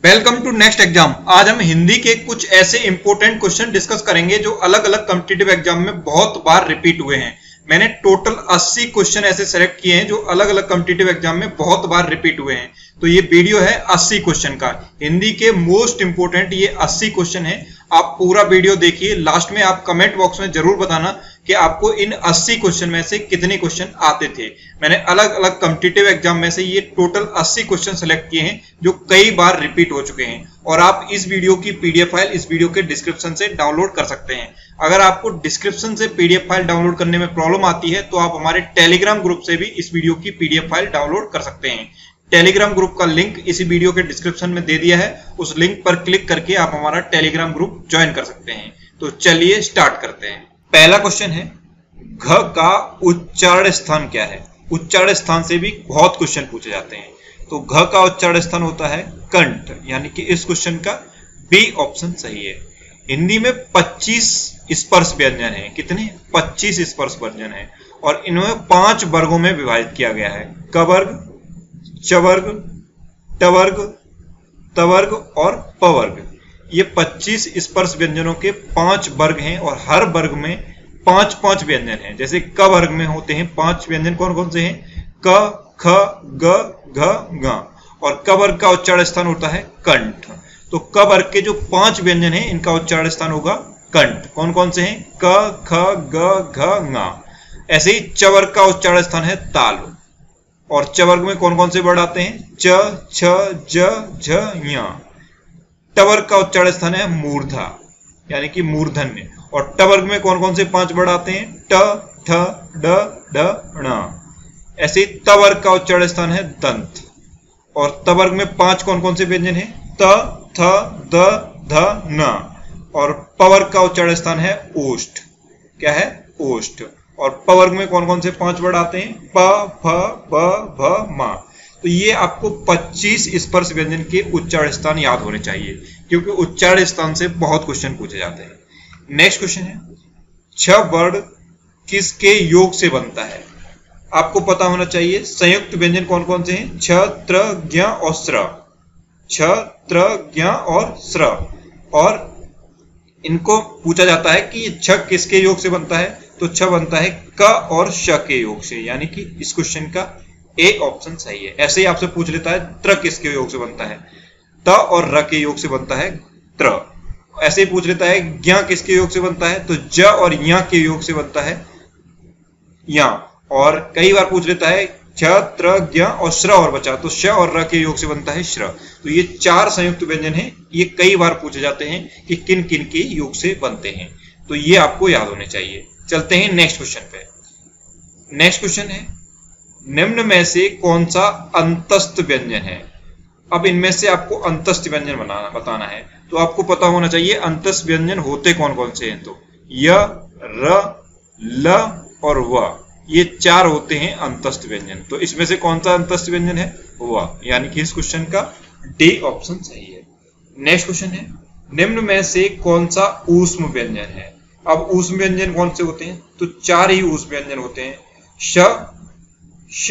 Welcome to next exam. आज हम हिंदी के कुछ ऐसे इंपॉर्टेंट क्वेश्चन डिस्कस करेंगे जो अलग अलग कॉम्पिटिटिव एग्जाम में बहुत बार रिपीट हुए हैं। मैंने टोटल 80 क्वेश्चन ऐसे सेलेक्ट किए हैं जो अलग अलग कॉम्पिटिटिव एग्जाम में बहुत बार रिपीट हुए हैं। तो ये वीडियो है 80 क्वेश्चन का। हिंदी के मोस्ट इंपोर्टेंट ये 80 क्वेश्चन है। आप पूरा वीडियो देखिए, लास्ट में आप कमेंट बॉक्स में जरूर बताना कि आपको इन 80 क्वेश्चन में से कितने क्वेश्चन आते थे। मैंने अलग अलग कॉम्पिटिटिव एग्जाम में से ये टोटल 80 क्वेश्चन सेलेक्ट किए हैं जो कई बार रिपीट हो चुके हैं, और आप इस वीडियो की पीडीएफ फाइल इस वीडियो के डिस्क्रिप्शन से डाउनलोड कर सकते हैं। अगर आपको डिस्क्रिप्शन से पीडीएफ फाइल डाउनलोड करने में प्रॉब्लम आती है तो आप हमारे टेलीग्राम ग्रुप से भी इस वीडियो की पीडीएफ फाइल डाउनलोड कर सकते हैं। टेलीग्राम ग्रुप का लिंक इसी वीडियो के डिस्क्रिप्शन में दे दिया है, उस लिंक पर क्लिक करके आप हमारा टेलीग्राम ग्रुप ज्वाइन कर सकते हैं। तो चलिए स्टार्ट करते हैं। पहला क्वेश्चन है, घ का उच्चारण स्थान क्या है? उच्चारण स्थान से भी बहुत क्वेश्चन पूछे जाते हैं। तो घ का उच्चारण स्थान होता है कंठ, यानी कि इस क्वेश्चन का बी ऑप्शन सही है। हिंदी में 25 स्पर्श व्यंजन है। कितने? 25 स्पर्श व्यंजन है, और इन्हें 5 वर्गों में विभाजित किया गया है। क वर्ग, च वर्ग, ट वर्ग, त वर्ग और प वर्ग। ये 25 स्पर्श व्यंजनों के 5 वर्ग हैं, और हर वर्ग में 5-5 व्यंजन हैं। जैसे क वर्ग में होते हैं 5 व्यंजन। कौन कौन से हैं? क, ख, ग, घ, ङ। और क वर्ग का उच्चारण स्थान होता है कंठ। तो क वर्ग के जो 5 व्यंजन हैं इनका उच्चारण स्थान होगा कंठ। कौन कौन से हैं? क, ख, ग, घ, ङ। ऐसे ही च वर्ग का उच्चारण स्थान है ताल। और च वर्ग में कौन कौन से वर्ड आते हैं? च, छ, ज, झ, ञ। ट वर्ग का उच्चारण स्थान है मूर्धा, यानी कि मूर्धन्य। और ट वर्ग में कौन कौन से 5 वर्ड आते हैं? ट, ठ, ड, ढ, ण। ऐसे ही त वर्ग का उच्चारण स्थान है दंत। और त वर्ग में 5 कौन कौन से व्यंजन है? त, थ, द, ध, न। और प वर्ग का उच्चारण स्थान है ओष्ठ। क्या है? ओष्ठ। और प वर्ग में कौन कौन से 5 वर्ड आते हैं? प, फ, ब, भ, म। तो ये आपको 25 स्पर्श व्यंजन के उच्चारण स्थान याद होने चाहिए, क्योंकि उच्चारण स्थान से बहुत क्वेश्चन पूछे जाते हैं। नेक्स्ट क्वेश्चन है, छ वर्ण किसके योग से बनता है? आपको पता होना चाहिए संयुक्त व्यंजन कौन कौन से हैं? छ, त्र, ज्ञ और स्र। छ, त्र, ज्ञ और स्र। और इनको पूछा जाता है कि छ किसके योग से बनता है? तो छ बनता है क और श के योग से, यानी कि इस क्वेश्चन का ए ऑप्शन सही है। ऐसे ही आपसे पूछ लेता है त्र किसके योग से बनता है? त और र के योग से बनता है त्र। ऐसे ही पूछ लेता है ज्ञ किसके योग से बनता है? तो ज और य के योग से बनता है या। और कई बार पूछ लेता है छ, त्र, ज्ञ और श्र और बचा, तो श और र के योग से बनता है श्र। तो ये 4 संयुक्त व्यंजन हैं। ये कई बार पूछे जाते हैं कि किन किन के योग से बनते हैं, तो ये आपको याद होने चाहिए। चलते हैं नेक्स्ट क्वेश्चन पे। नेक्स्ट क्वेश्चन है, निम्न में से कौन सा अंतस्थ व्यंजन है? अब इनमें से आपको अंतस्थ व्यंजन बताना है। तो आपको पता होना चाहिए अंतस्थ व्यंजन होते कौन कौन से हैं। तो य, र, ल और व, ये 4 होते हैं अंतस्थ व्यंजन। तो इसमें से कौन सा अंतस्थ व्यंजन है? व, यानी कि इस क्वेश्चन का डी ऑप्शन सही है। नेक्स्ट क्वेश्चन है, निम्न में से कौन सा ऊष्म व्यंजन है? अब ऊष्म व्यंजन कौन से होते हैं? तो 4 ही ऊष्म व्यंजन होते हैं, श, श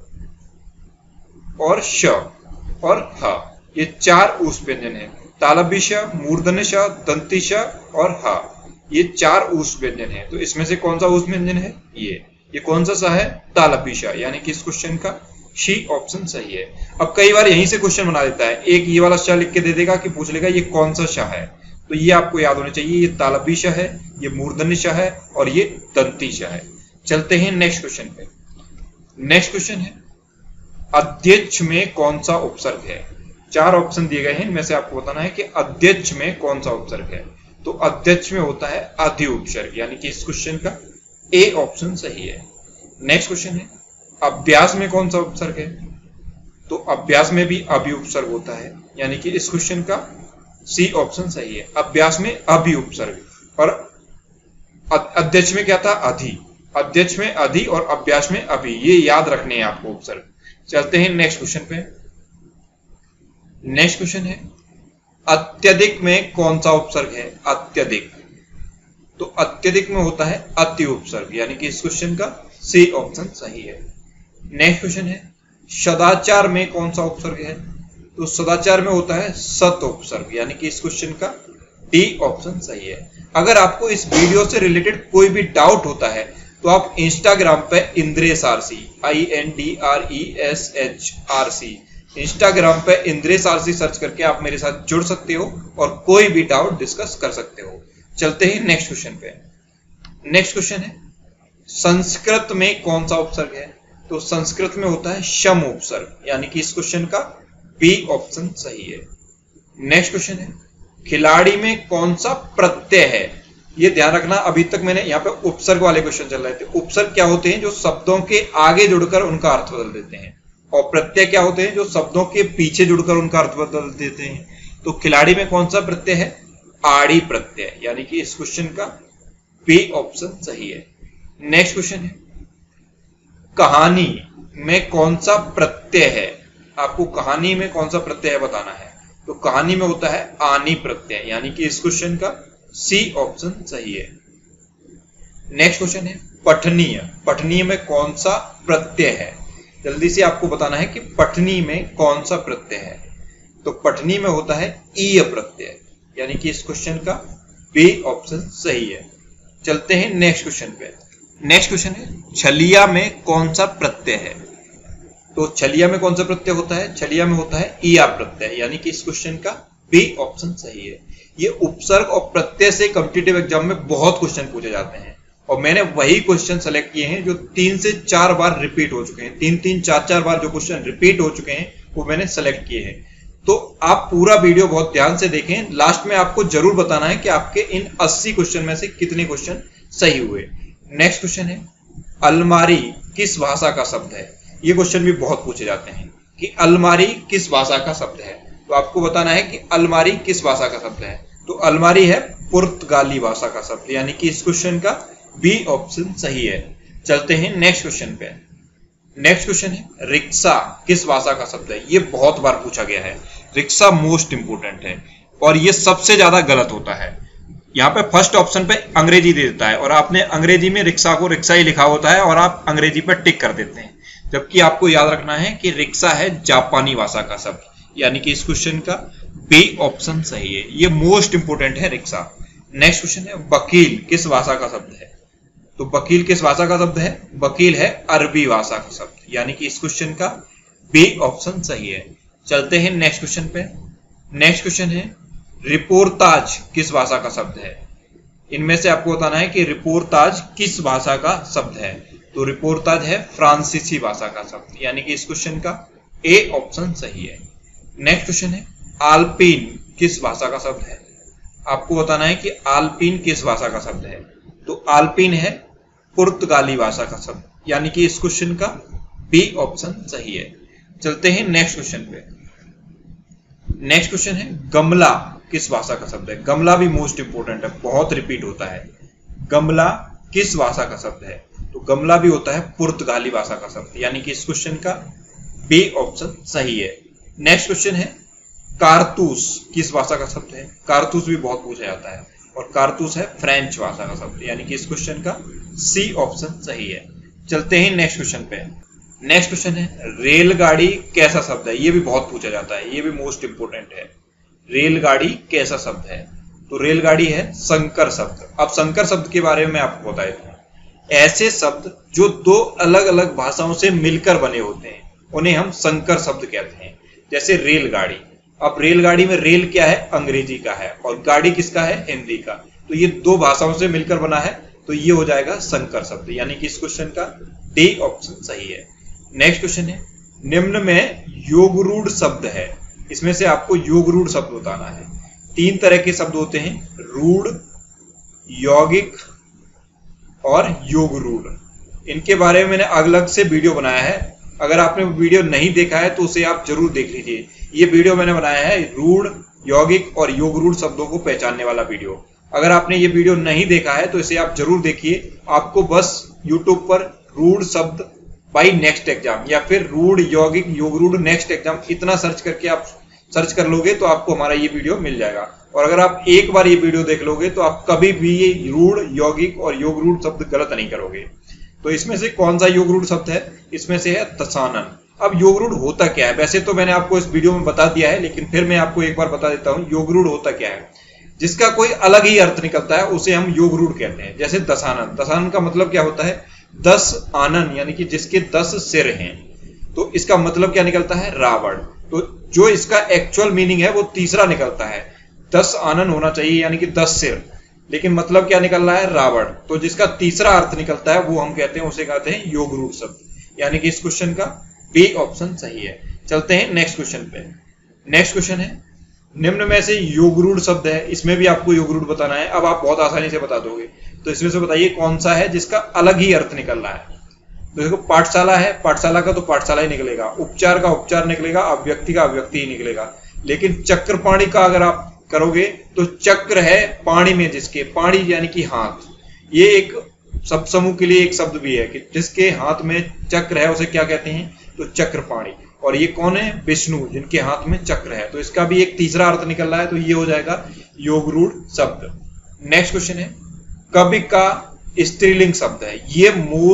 और श और ह। ये 4 ऊष्म व्यंजन है। तालव्य श, मूर्धन्य श, दंती श और ह। ये 4 ऊष्म व्यंजन है। तो इसमें से कौन सा ऊष्म व्यंजन है? ये कौन सा है? तालव्य श, यानी कि इस क्वेश्चन का सी ऑप्शन सही है। अब कई बार यहीं से क्वेश्चन बना देता है, एक ये वाला श लिख के दे देगा कि पूछ लेगा ये कौन सा श है। तो ये आपको याद होना चाहिए, ये तालव्य श है, ये मूर्धन्य श है और ये दंती श है। चलते हैं नेक्स्ट क्वेश्चन पे। नेक्स्ट क्वेश्चन है, अध्यक्ष में कौन सा उपसर्ग है? 4 ऑप्शन दिए गए हैं, इनमें से आपको बताना है कि अध्यक्ष में कौन सा उपसर्ग है। तो अध्यक्ष में होता है अधि उपसर्ग, यानी कि इस क्वेश्चन का ए ऑप्शन सही है। नेक्स्ट क्वेश्चन है, अभ्यास में कौन सा उपसर्ग है? तो अभ्यास में भी अभि उपसर्ग होता है, यानी कि इस क्वेश्चन का सी ऑप्शन सही है। अभ्यास में अभि उपसर्ग। और अध्यक्ष में क्या था? अधि। अध्यक्ष में अधि और अभ्यास में अभि, ये याद रखने हैं आपको उपसर्ग। चलते हैं नेक्स्ट क्वेश्चन पे। नेक्स्ट क्वेश्चन है, अत्यधिक में कौन सा उपसर्ग है? अत्यधिक। तो अत्यधिक में होता है अति उपसर्ग, यानी कि इस क्वेश्चन का सी ऑप्शन सही है। नेक्स्ट क्वेश्चन है, सदाचार में कौन सा उपसर्ग है? तो सदाचार में होता है सत उपसर्ग, यानी कि इस क्वेश्चन का डी ऑप्शन सही है। अगर आपको इस वीडियो से रिलेटेड कोई भी डाउट होता है तो आप इंस्टाग्राम पे इंद्रेश आरसी INDRESHRC इंस्टाग्राम पे इंद्रेश आरसी सर्च करके आप मेरे साथ जुड़ सकते हो और कोई भी डाउट डिस्कस कर सकते हो। चलते हैं नेक्स्ट क्वेश्चन पे। नेक्स्ट क्वेश्चन है संस्कृत में कौन सा उपसर्ग है? तो संस्कृत में होता है शम उपसर्ग, यानी कि इस क्वेश्चन का बी ऑप्शन सही है। नेक्स्ट क्वेश्चन है खिलाड़ी में कौन सा प्रत्यय है? ये ध्यान रखना, अभी तक मैंने यहाँ पे उपसर्ग वाले क्वेश्चन चल रहे थे। उपसर्ग क्या होते हैं? जो शब्दों के आगे जुड़कर उनका अर्थ बदल देते हैं। और प्रत्यय क्या होते हैं? जो शब्दों के पीछे जुड़कर उनका अर्थ बदल देते हैं। तो खिलाड़ी में कौन सा प्रत्यय है? आड़ी प्रत्यय, यानी कि इस क्वेश्चन का बी ऑप्शन सही है। नेक्स्ट क्वेश्चन है कहानी में कौन सा प्रत्यय है? आपको कहानी में कौन सा प्रत्यय है बताना है। तो कहानी में होता है आनी प्रत्यय, यानी कि इस क्वेश्चन का सी ऑप्शन सही है। नेक्स्ट क्वेश्चन है पठनीय। पठनीय में कौन सा प्रत्यय है? जल्दी से आपको बताना है कि पठनी में कौन सा प्रत्यय है। तो पठनी में होता है ईय प्रत्यय, यानी कि इस क्वेश्चन का बी ऑप्शन सही है। चलते हैं नेक्स्ट क्वेश्चन पे। नेक्स्ट क्वेश्चन है छलिया में कौन सा प्रत्यय है? तो छलिया में कौन सा प्रत्यय होता है? छलिया में होता है ईया प्रत्यय, यानी कि इस क्वेश्चन का बी ऑप्शन सही है। ये उपसर्ग और प्रत्यय से कॉम्पिटिटिव एग्जाम में बहुत क्वेश्चन पूछे जाते हैं और मैंने वही क्वेश्चन सेलेक्ट किए हैं जो 3 से 4 बार रिपीट हो चुके हैं। 3-3, 4-4 बार जो क्वेश्चन रिपीट हो चुके हैं वो मैंने सेलेक्ट किए हैं। तो आप पूरा वीडियो बहुत ध्यान से देखें। लास्ट में आपको जरूर बताना है कि आपके इन 80 क्वेश्चन में से कितने क्वेश्चन सही हुए। नेक्स्ट क्वेश्चन है अलमारी किस भाषा का शब्द है? ये क्वेश्चन भी बहुत पूछे जाते हैं कि अलमारी किस भाषा का शब्द है। तो आपको बताना है कि अलमारी किस भाषा का शब्द है। तो अलमारी है पुर्तगाली भाषा का शब्द, यानी कि इस क्वेश्चन का बी ऑप्शन सही है। चलते हैं नेक्स्ट क्वेश्चन पे। नेक्स्ट क्वेश्चन है रिक्शा किस भाषा का शब्द है? ये बहुत बार पूछा गया है। रिक्शा मोस्ट इंपोर्टेंट है और ये सबसे ज्यादा गलत होता है। यहाँ पे फर्स्ट ऑप्शन पे अंग्रेजी दे देता है और आपने अंग्रेजी में रिक्शा को रिक्शा ही लिखा होता है और आप अंग्रेजी पर टिक कर देते हैं, जबकि आपको याद रखना है कि रिक्शा है जापानी भाषा का शब्द, यानी कि इस क्वेश्चन का बी ऑप्शन सही है। ये मोस्ट इंपोर्टेंट है रिक्शा। नेक्स्ट क्वेश्चन है वकील किस भाषा का शब्द है? तो वकील किस भाषा का शब्द है? वकील है अरबी भाषा का शब्द, यानी कि इस क्वेश्चन का बी ऑप्शन सही है। चलते हैं नेक्स्ट क्वेश्चन पे। नेक्स्ट क्वेश्चन है रिपोर्ताज किस भाषा का शब्द है? इनमें से आपको बताना है कि रिपोर्ताज किस भाषा का शब्द है। तो रिपोर्ताज है फ्रांसीसी भाषा का शब्द, यानी कि इस क्वेश्चन का ए ऑप्शन सही है। नेक्स्ट क्वेश्चन है आल्पीन किस भाषा का शब्द है? आपको बताना है कि आल्पीन किस भाषा का शब्द है। तो आल्पीन है पुर्तगाली भाषा का शब्द, यानी कि इस क्वेश्चन का बी ऑप्शन सही है। चलते हैं नेक्स्ट क्वेश्चन पे। नेक्स्ट क्वेश्चन है गमला किस भाषा का शब्द है? गमला भी मोस्ट इंपोर्टेंट है, बहुत रिपीट होता है। गमला किस भाषा का शब्द है? तो गमला भी होता है पुर्तगाली भाषा का शब्द, यानी कि इस क्वेश्चन का बी ऑप्शन सही है। नेक्स्ट क्वेश्चन है कारतूस किस भाषा का शब्द है? कारतूस भी बहुत पूछा जाता है और कारतूस है फ्रेंच भाषा का शब्द, यानी कि इस क्वेश्चन का सी ऑप्शन सही है। चलते हैं नेक्स्ट क्वेश्चन पे। नेक्स्ट क्वेश्चन है रेलगाड़ी कैसा शब्द है? ये भी बहुत पूछा जाता है, ये भी मोस्ट इंपोर्टेंट है। रेलगाड़ी कैसा शब्द है? तो रेलगाड़ी है संकर शब्द। अब संकर शब्द के बारे में आपको बता देता हूं। ऐसे शब्द जो दो अलग अलग भाषाओं से मिलकर बने होते हैं उन्हें हम संकर शब्द कहते हैं। जैसे रेलगाड़ी, अब रेलगाड़ी में रेल क्या है? अंग्रेजी का है और गाड़ी किसका है? हिंदी का। तो ये दो भाषाओं से मिलकर बना है, तो ये हो जाएगा संकर शब्द, यानी कि इस क्वेश्चन का डी ऑप्शन सही है। नेक्स्ट क्वेश्चन है निम्न में योगरूढ़ शब्द है, इसमें से आपको योगरूढ़ शब्द बताना है। 3 तरह के शब्द होते हैं, रूढ़, यौगिक और योगरूढ़। इनके बारे में मैंने अलग से वीडियो बनाया है, अगर आपने वीडियो नहीं देखा है तो उसे आप जरूर देख लीजिए। ये वीडियो मैंने बनाया है रूढ़, यौगिक और योगरूढ़ शब्दों को पहचानने वाला वीडियो। अगर आपने ये वीडियो नहीं देखा है तो इसे आप जरूर देखिए। आपको बस YouTube पर रूढ़ शब्द बाई नेक्स्ट एग्जाम या फिर रूढ़, यौगिक, योगरूढ़ नेक्स्ट एग्जाम इतना सर्च करके आप सर्च कर लोगे तो आपको हमारा ये वीडियो मिल जाएगा। और अगर आप एक बार ये वीडियो देख लोगे तो आप कभी भी ये रूढ़, यौगिक और योगरूढ़ शब्द गलत नहीं करोगे। तो इसमें से कौन सा योगरूढ़ शब्द है? इसमें से है दशानन। अब योग रूढ़ होता क्या है? वैसे तो मैंने आपको इस वीडियो में बता दिया है, लेकिन फिर मैं आपको एक बार बता देता हूं योग रूढ़ होता क्या है। जिसका कोई अलग ही अर्थ निकलता है उसे हम योग रूढ़ कहते हैं। जैसे दशानन, दशानन का मतलब क्या होता है? 10 आनन, यानी कि जिसके 10 सिर हैं, तो इसका मतलब क्या निकलता है? रावण। तो जो इसका एक्चुअल मीनिंग है वो तीसरा निकलता है, 10 आनन होना चाहिए यानी कि 10 सिर, लेकिन मतलब क्या निकल रहा है? रावण। तो जिसका तीसरा अर्थ निकलता है वो हम कहते हैं, उसे कहते हैं योग रूढ़ शब्द, यानी कि इस क्वेश्चन का बी ऑप्शन सही है। चलते हैं नेक्स्ट क्वेश्चन पे। नेक्स्ट क्वेश्चन है, निम्न में से योग रूढ़ शब्द है, इसमें भी आपको योग रूढ़ बताना है। अब आप बहुत आसानी से बता दोगे, तो इसमें से बताइए कौन सा है जिसका अलग ही अर्थ निकल रहा है। तो देखो पाठशाला है, पाठशाला का तो पाठशाला ही निकलेगा, उपचार का उपचार निकलेगा, अव्यक्ति का अव्यक्ति ही निकलेगा। लेकिन चक्रपाणी का अगर आप करोगे तो चक्र है पाणी में जिसके, पाणी यानी कि हाथ, ये एक शब्द समूह के लिए एक शब्द भी है कि जिसके हाथ में चक्र है उसे क्या कहते हैं? तो चक्रपाणी। और ये कौन है? विष्णु, जिनके हाथ में चक्र है। तो इसका भी एक तीसरा अर्थ निकल रहा है, तो ये हो जाएगा योग रूढ़ शब्द। नेक्स्ट क्वेश्चन है, कवि का स्त्रीलिंग शब्द है, ये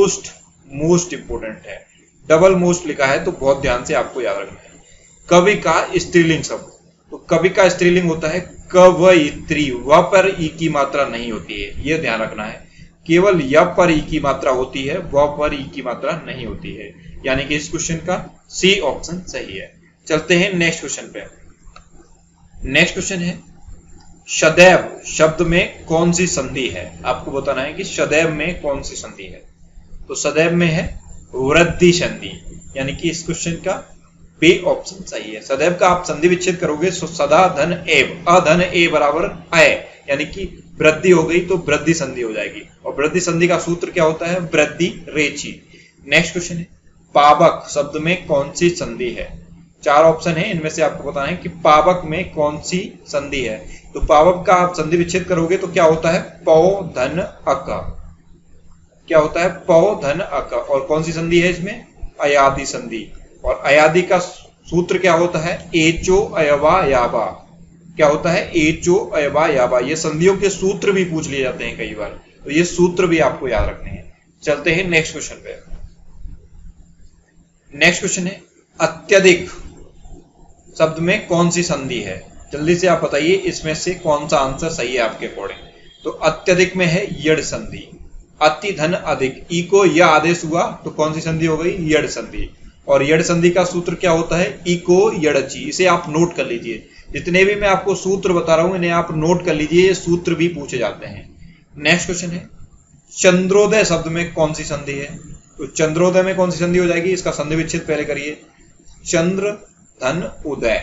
मोस्ट इंपोर्टेंट है, डबल मोस्ट लिखा है, तो बहुत ध्यान से आपको याद रखना है। कवि का स्त्रीलिंग शब्द, तो कवि का स्त्रीलिंग होता है कवयित्री, व पर ई की मात्रा नहीं होती है, यह ध्यान रखना है। केवल य पर ई की मात्रा होती है, व पर ई की मात्रा नहीं होती है, यानी कि इस क्वेश्चन का सी ऑप्शन सही है। चलते हैं नेक्स्ट क्वेश्चन पे। नेक्स्ट क्वेश्चन है, सदैव शब्द में कौन सी संधि है? आपको बताना है कि सदैव में कौन सी संधि है। तो सदैव में है वृद्धि संधि, यानी कि इस क्वेश्चन का बी ऑप्शन सही है। सदैव का आप संधि विच्छेद करोगे तो सदा धन एव, अधन ए बराबर अय, यानी कि वृद्धि हो गई तो वृद्धि संधि हो जाएगी। और वृद्धि संधि का सूत्र क्या होता है? वृद्धि रेची। नेक्स्ट क्वेश्चन है, पावक शब्द में कौन सी संधि है? 4 ऑप्शन है, इनमें से आपको बताना है कि पावक में कौन सी संधि है। तो पावक का आप संधि विच्छेद करोगे तो क्या होता है? पौ धन अक, क्या होता है? पौ धन अक। और कौन सी संधि है इसमें? अयादि संधि। और अयादि का सूत्र क्या होता है? एचो अयवा यावा, क्या होता है? एचो अयवा यावा। ये संधियों के सूत्र भी पूछ लिए जाते हैं कई बार, तो ये सूत्र भी आपको याद रखने हैं। चलते हैं नेक्स्ट क्वेश्चन पे। नेक्स्ट क्वेश्चन है, अत्यधिक शब्द में कौन सी संधि है? जल्दी से आप बताइए इसमें से कौन सा आंसर सही है आपके अकॉर्डिंग। तो अत्यधिक में है यड़ संधि, अति धन अधिक, ई को यह आदेश हुआ तो कौन सी संधि हो गई? यड़ संधि। और यड़ संधि का सूत्र क्या होता है? ई को यड़ची। इसे आप नोट कर लीजिए, जितने भी मैं आपको सूत्र बता रहा हूं इन्हें आप नोट कर लीजिए, ये सूत्र भी पूछे जाते हैं। नेक्स्ट क्वेश्चन है, चंद्रोदय शब्द में कौन सी संधि है? तो चंद्रोदय में कौन सी संधि हो जाएगी? इसका संधि विच्छेद पहले करिए। चंद्र धन उदय,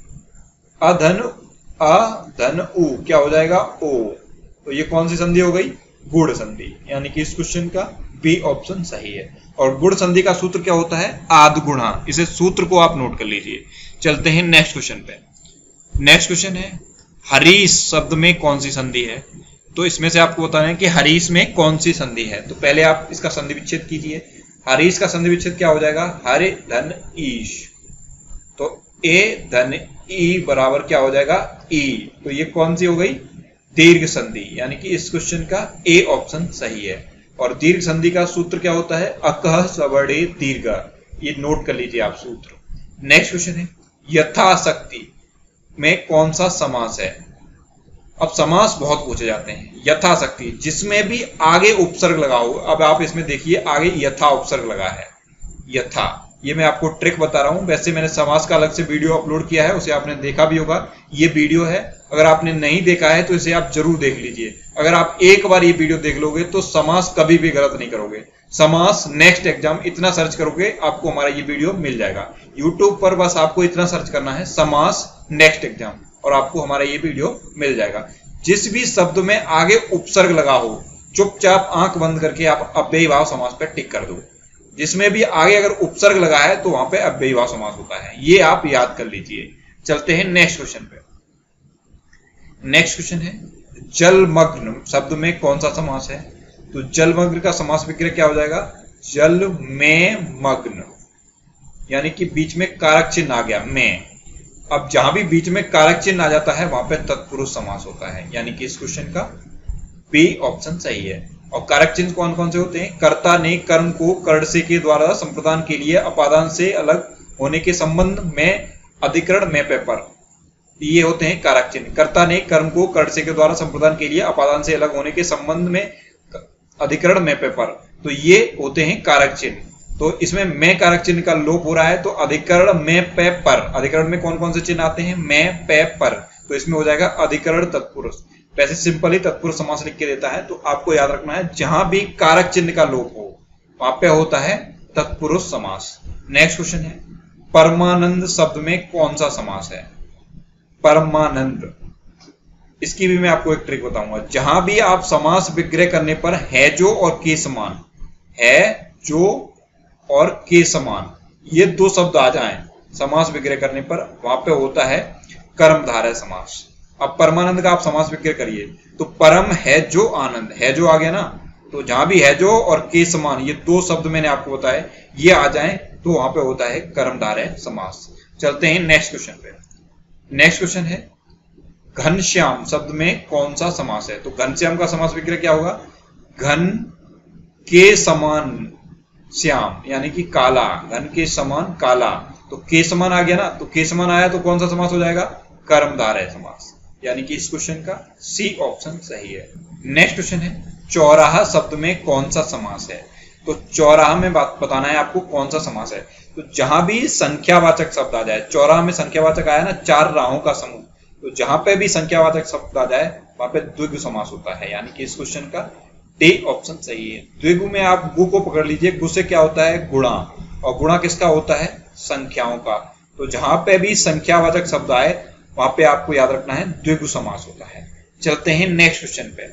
अधन अधन उ, क्या हो जाएगा? ओ। तो ये कौन सी संधि हो गई? गुण संधि, यानी कि इस क्वेश्चन का बी ऑप्शन सही है। और गुण संधि का सूत्र क्या होता है? आद गुणा। इसे सूत्र को आप नोट कर लीजिए। चलते हैं नेक्स्ट क्वेश्चन पे। नेक्स्ट क्वेश्चन है, हरीश शब्द में कौन सी संधि है? तो इसमें से आपको बताना है कि हरीश में कौन सी संधि है। तो पहले आप इसका संधि विच्छेद कीजिए। हरीश का संधि विच्छेद क्या हो जाएगा? हरे धन ईश, तो ए धन ई बराबर क्या हो जाएगा? ई। तो ये कौन सी हो गई? दीर्घ संधि, यानी कि इस क्वेश्चन का ए ऑप्शन सही है। और दीर्घ संधि का सूत्र क्या होता है? अकह सवर्णे दीर्घ, ये नोट कर लीजिए आप सूत्र। नेक्स्ट क्वेश्चन है, यथाशक्ति में कौन सा समास है? अब समास बहुत पूछे जाते हैं। यथाशक्ति, जिसमें भी आगे उपसर्ग लगा हो। अब आप इसमें देखिए आगे यथा उपसर्ग लगा है, यथा। ये मैं आपको ट्रिक बता रहा हूं। वैसे मैंने समास का अलग से वीडियो अपलोड किया है, उसे आपने देखा भी होगा। ये वीडियो है, अगर आपने नहीं देखा है तो इसे आप जरूर देख लीजिए। अगर आप एक बार ये वीडियो देख लोगे तो समास कभी भी गलत नहीं करोगे। समास नेक्स्ट एग्जाम इतना सर्च करोगे आपको हमारा ये वीडियो मिल जाएगा। यूट्यूब पर बस आपको इतना सर्च करना है, समास नेक्स्ट एग्जाम, और आपको हमारा ये वीडियो मिल जाएगा। जिस भी शब्द में आगे उपसर्ग लगा हो, चुपचाप आंख बंद करके आप अव्ययीभाव समास पर टिक कर दो। जिसमें भी आगे अगर उपसर्ग लगा है तो वहां पे अव्ययीभाव समास होता है, ये आप याद कर लीजिए। चलते हैं नेक्स्ट क्वेश्चन पे। नेक्स्ट क्वेश्चन है, जलमग्न शब्द में कौन सा समास है? तो जलमग्न का समास विग्रह क्या हो जाएगा? जल में मग्न, यानी कि बीच में कारक चिन्ह आ गया में। अब जहां भी बीच में कारक चिन्ह आ जाता है वहां पे तत्पुरुष समास होता है, यानी कि इस क्वेश्चन का बी ऑप्शन सही है। और कारक चिन्ह कौन कौन से होते हैं? कर्ता ने कर्म को कर्ण से के द्वारा संप्रदान के लिए अपादान से अलग होने के संबंध में अधिकरण में पे पर, ये होते हैं कारक चिन्ह। कर्ता ने कर्म को कर्ण से के द्वारा संप्रदान के लिए अपादान से अलग होने के संबंध में अधिकरण में पे पर, तो ये होते हैं कारक चिन्ह। तो इसमें मैं कारक चिन्ह का लोप हो रहा है, तो अधिकरण में पे पर, अधिकरण में कौन कौन से चिन्ह आते हैं? मैं पे पर, तो इसमें हो जाएगा अधिकरण तत्पुरुष। वैसे सिंपल ही तत्पुरुष समास लिख के देता है, तो आपको याद रखना है जहां भी कारक चिन्ह का लोप हो वहां पे होता है तत्पुरुष समास। नेक्स्ट क्वेश्चन है, परमानंद शब्द में कौन सा समास है? परमानंद, इसकी भी मैं आपको एक ट्रिक बताऊंगा। जहां भी आप समास विग्रह करने पर है जो और के समान, है जो और के समान ये दो शब्द आ जाएं समास विग्रह करने पर, वहां पे होता है कर्मधारय समास। अब परमानंद का आप समास विग्रह करिए तो परम है जो आनंद, है जो आ गया ना, तो जहां भी है जो और के समान ये दो शब्द मैंने आपको बताए ये आ जाएं तो वहां पे होता है कर्मधारय समास। चलते हैं नेक्स्ट क्वेश्चन पे। नेक्स्ट क्वेश्चन है, घनश्याम शब्द में कौन सा समास है? तो घनश्याम का समास विग्रह क्या होगा? घन के समान श्याम, यानी कि काला, घन के समान काला, तो के समान आ गया ना, तो के समान आया तो कौन सा समास हो जाएगा? कर्मधारय समास, यानी कि इस क्वेश्चन का सी ऑप्शन सही है। नेक्स्ट क्वेश्चन है, चौराहा शब्द में कौन सा समास है? तो चौराहा में बात बताना है आपको कौन सा समास है। तो जहां भी संख्यावाचक शब्द आ जाए, चौराहा में संख्यावाचक आया ना, चार राहों का समूह, तो जहां पे भी संख्यावाचक शब्द आ जाए वहां पे द्विगु समास होता है, यानी कि इस क्वेश्चन का डी ऑप्शन सही है। द्विगु में आप गु को पकड़ लीजिए, गु से क्या होता है? गुणा, और गुणा किसका होता है? संख्याओं का। तो जहां पे भी संख्यावाचक शब्द आए वहां पे आपको याद रखना है द्विगु समास होता है। चलते हैं नेक्स्ट क्वेश्चन पे।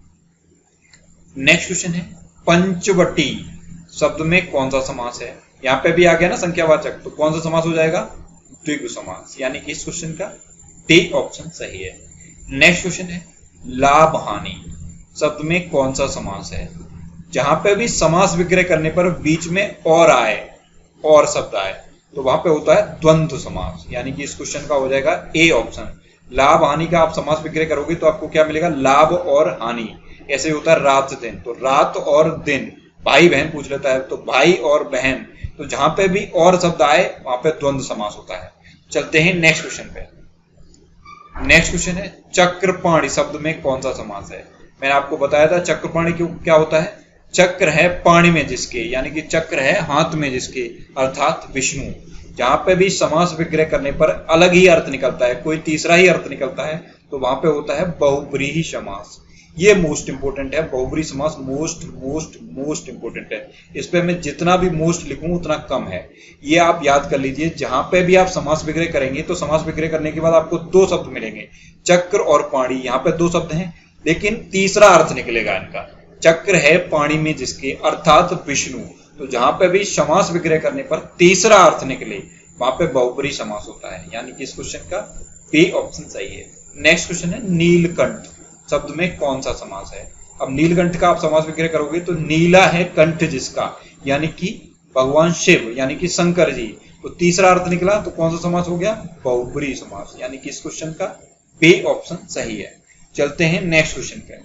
नेक्स्ट क्वेश्चन है, पंचवटी शब्द में कौन सा समास है? यहाँ पे भी आ गया ना संख्यावाचक, तो कौन सा समास हो जाएगा? द्विगु समास, यानी कि इस क्वेश्चन का डी ऑप्शन सही है। नेक्स्ट क्वेश्चन है, लाभ हानि शब्द में कौन सा समास है? जहां पे भी समास विग्रह करने पर बीच में और आए, और शब्द आए, तो वहां पे होता है द्वंद्व समास, यानी कि इस क्वेश्चन का हो जाएगा ए ऑप्शन। लाभ हानि का आप समास विग्रह करोगे तो आपको क्या मिलेगा? लाभ और हानि। ऐसे होता है रात दिन, तो रात और दिन, भाई बहन पूछ लेता है तो भाई और बहन, तो जहां पे भी और शब्द आए वहां पे द्वंद्व समास होता है। चलते हैं नेक्स्ट क्वेश्चन पे। नेक्स्ट क्वेश्चन है, चक्रपाणि शब्द में कौन सा समास है? मैंने आपको बताया था चक्रपाणि क्या होता है? चक्र है पाणी में जिसके, यानी कि चक्र है हाथ में जिसके, अर्थात विष्णु। जहां पे भी समास विग्रह करने पर अलग ही अर्थ निकलता है, कोई तीसरा ही अर्थ निकलता है, तो वहां पे होता है बहुब्रीहि समास। ये मोस्ट इंपोर्टेंट है, बहुब्रीहि समास मोस्ट मोस्ट मोस्ट इंपोर्टेंट है। इस पे मैं जितना भी मोस्ट लिखूं उतना कम है, ये आप याद कर लीजिए। जहां पे भी आप समास विग्रह करेंगे तो समास विग्रह करने के बाद आपको दो शब्द मिलेंगे, चक्र और पाणी। यहाँ पे दो शब्द हैं लेकिन तीसरा अर्थ निकलेगा इनका। चक्र है पाणी में जिसके, अर्थात विष्णु, तो जहां पे भी समास विग्रह करने पर तीसरा अर्थ निकले वहां पे बहुब्रीहि समास होता है, यानी कि इस क्वेश्चन का बी ऑप्शन सही है। नेक्स्ट क्वेश्चन है, नीलकंठ शब्द में कौन सा समास है? अब नीलकंठ का आप समास विग्रह करोगे तो नीला है कंठ जिसका, यानी कि भगवान शिव, यानी कि शंकर जी, तो तीसरा अर्थ निकला तो कौन सा समास हो गया? बहुब्रीहि समास, यानी कि इस क्वेश्चन का बी ऑप्शन सही है। चलते हैं नेक्स्ट क्वेश्चन पे।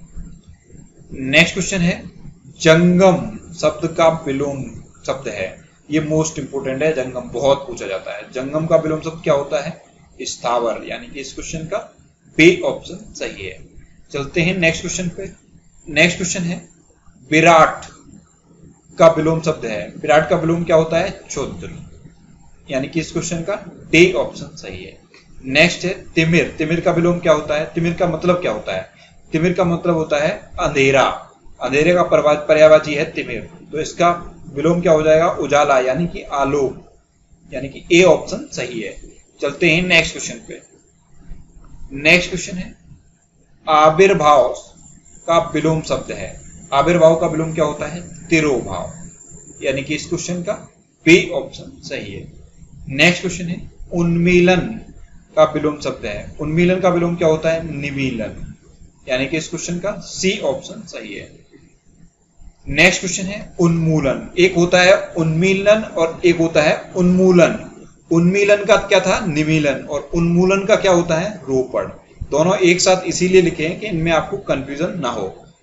नेक्स्ट क्वेश्चन है, जंगम शब्द का विलोम शब्द है। ये मोस्ट इंपोर्टेंट है, जंगम बहुत पूछा जाता है। जंगम का विलोम शब्द क्या होता है? स्थावर, यानी कि इस क्वेश्चन का बी ऑप्शन सही है। चलते हैं नेक्स्ट क्वेश्चन पे। नेक्स्ट क्वेश्चन है, विराट का विलोम शब्द है। विराट का विलोम क्या होता है? क्षुद्र, यानी कि इस क्वेश्चन का डी ऑप्शन सही है। नेक्स्ट है, तिमिर। तिमिर का विलोम क्या होता है? तिमिर का मतलब क्या होता है? तिमिर का मतलब होता है अंधेरा, अंधेरे का पर्यायवाची है तिमिर, तो इसका विलोम क्या हो जाएगा? उजाला, यानी कि आलोक, यानी कि ए ऑप्शन सही है। चलते हैं नेक्स्ट क्वेश्चन पे। नेक्स्ट क्वेश्चन है, आविर्भाव का विलोम शब्द है। आविर्भाव का विलोम क्या होता है? तिरोभाव, यानी कि इस क्वेश्चन का बी ऑप्शन सही है। नेक्स्ट क्वेश्चन है, उन्मीलन का विलोम शब्द है। उन्मीलन का विलोम क्या होता है? निमीलन, यानी कि इस क्वेश्चन का सी ऑप्शन सही है। नेक्स्ट क्वेश्चन है, उन्मूलन। एक होता है उन्मीलन और एक होता है उन्मूलन। उन्मीलन का क्या था? निमीलन, और उन्मूलन का क्या होता है? रोपण। दोनों एक साथ इसीलिए लिखे हैं कि इनमें आपको कंफ्यूजन ना हो।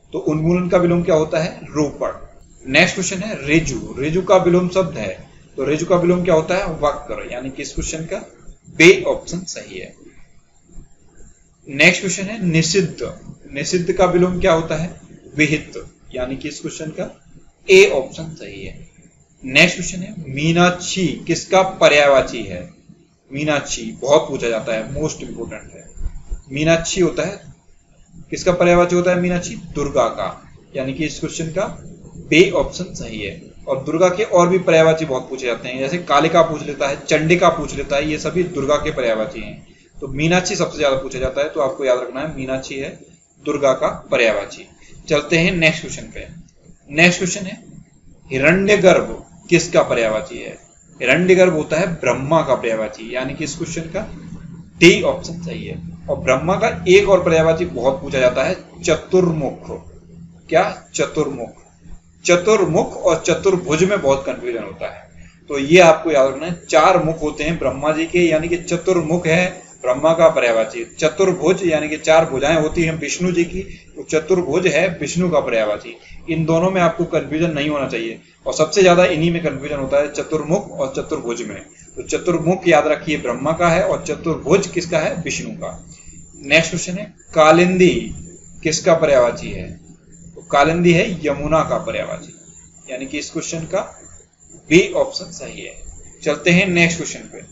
तो उन्मूलन का विलोम क्या होता है? रोपण। नेक्स्ट क्वेश्चन है रेजु। रेजु का विलोम शब्द है, तो रेजु का विलोम क्या होता है? वक्र, यानी कि इस क्वेश्चन का बी ऑप्शन सही है। नेक्स्ट क्वेश्चन है निषिद्ध। निषिद्ध का विलोम क्या होता है? विहित, यानी कि इस क्वेश्चन का ए ऑप्शन सही है। नेक्स्ट क्वेश्चन है मीनाक्षी किसका पर्यायवाची है? मीनाक्षी बहुत पूछा जाता है, मोस्ट इंपोर्टेंट है। मीनाक्षी होता है, किसका पर्यायवाची होता है? मीनाक्षी दुर्गा का, यानी कि इस क्वेश्चन का बी ऑप्शन सही है। और दुर्गा के और भी पर्यायवाची बहुत पूछे जाते हैं, जैसे कालिका पूछ लेता है, चंडिका पूछ लेता है, ये सभी दुर्गा के पर्यायवाची हैं। तो मीनाक्षी सबसे ज्यादा पूछा जाता है, तो आपको याद रखना है मीनाक्षी है दुर्गा का पर्यायवाची। चलते हैं नेक्स्ट क्वेश्चन पे। नेक्स्ट क्वेश्चन है हिरण्यगर्भ किसका पर्यायवाची है? हिरण्यगर्भ होता है ब्रह्मा का पर्यायवाची, यानी कि इस क्वेश्चन का डी ऑप्शन सही है। और ब्रह्मा का एक और पर्यायवाची बहुत पूछा जाता है, चतुर्मुख। क्या? चतुर्मुख। चतुर्मुख और चतुर्भुज में बहुत कंफ्यूजन होता है, तो ये आपको याद रखना है। 4 मुख होते हैं ब्रह्मा जी के, यानी कि चतुर्मुख है ब्रह्मा का पर्यायवाची। चतुर्भुज यानी कि 4 भुजाएं होती हैं विष्णु जी की, तो चतुर्भुज है विष्णु का पर्यायवाची। इन दोनों में आपको कंफ्यूजन नहीं होना चाहिए, और सबसे ज्यादा इन्हीं में कंफ्यूजन होता है, चतुर्मुख और चतुर्भुज में। तो चतुर्मुख याद रखिए ब्रह्मा का है, और चतुर्भुज किसका है? विष्णु का। नेक्स्ट क्वेश्चन है कालिंदी किसका पर्यायवाची है? तो कालिंदी है यमुना का पर्यायवाची, यानी कि इस क्वेश्चन का बी ऑप्शन सही है। चलते हैं नेक्स्ट क्वेश्चन पे।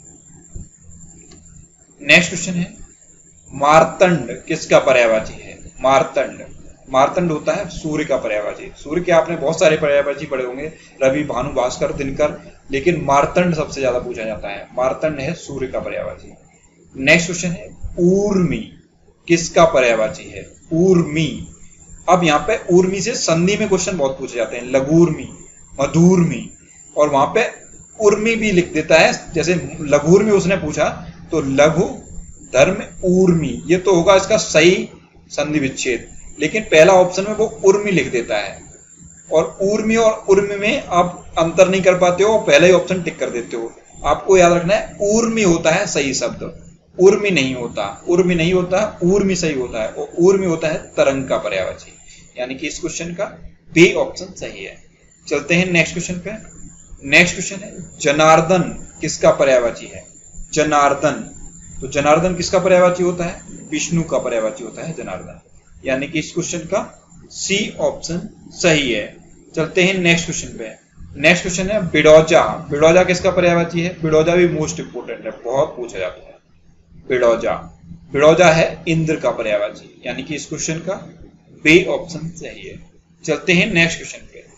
नेक्स्ट क्वेश्चन है मार्तंड किसका पर्यायवाची है? मार्तंड। मार्तंड होता है सूर्य का पर्यायवाची। सूर्य के आपने बहुत सारे पर्यायवाची पढ़े होंगे, रवि, भानु, भास्कर, दिनकर, लेकिन मार्तंड सबसे ज्यादा पूछा जाता है। मार्तंड है सूर्य का पर्यायवाची। नेक्स्ट क्वेश्चन है ऊर्मी किसका पर्यायवाची है? ऊर्मी। अब यहाँ पे ऊर्मी से संधि में क्वेश्चन बहुत पूछे जाते हैं, लघूर्मी, मधुर्मी, और वहां पे उर्मी भी लिख देता है। जैसे लघुर्मी उसने पूछा, तो लघु धर्म ऊर्मी, ये तो होगा इसका सही संधि विच्छेद, लेकिन पहला ऑप्शन में वो उर्मी लिख देता है, और ऊर्मी और उर्मी में आप अंतर नहीं कर पाते हो, पहला ही ऑप्शन टिक कर देते हो। आपको याद रखना है ऊर्मी होता है सही शब्द, उर्मी नहीं होता। उर्मी नहीं होता, ऊर्मी सही होता है, और ऊर्मी होता है तरंग का पर्यायवाची, यानी कि इस क्वेश्चन का बी ऑप्शन सही है। चलते हैं नेक्स्ट क्वेश्चन पे। नेक्स्ट क्वेश्चन है जनार्दन किसका पर्यायवाची है? जनार्दन। तो जनार्दन किसका पर्यायवाची होता है? विष्णु का पर्यायवाची होता है जनार्दन, यानी कि इस क्वेश्चन का सी ऑप्शन सही है। चलते हैं नेक्स्ट क्वेश्चन पे। नेक्स्ट क्वेश्चन है बिडौजा। बिडौजा किसका पर्यायवाची है? बिडौजा भी मोस्ट इंपोर्टेंट है, बहुत पूछा जाता है। बिडौजा। बिडौजा है इंद्र का पर्यायवाची, यानी कि इस क्वेश्चन का बी ऑप्शन सही है। चलते हैं नेक्स्ट क्वेश्चन पे।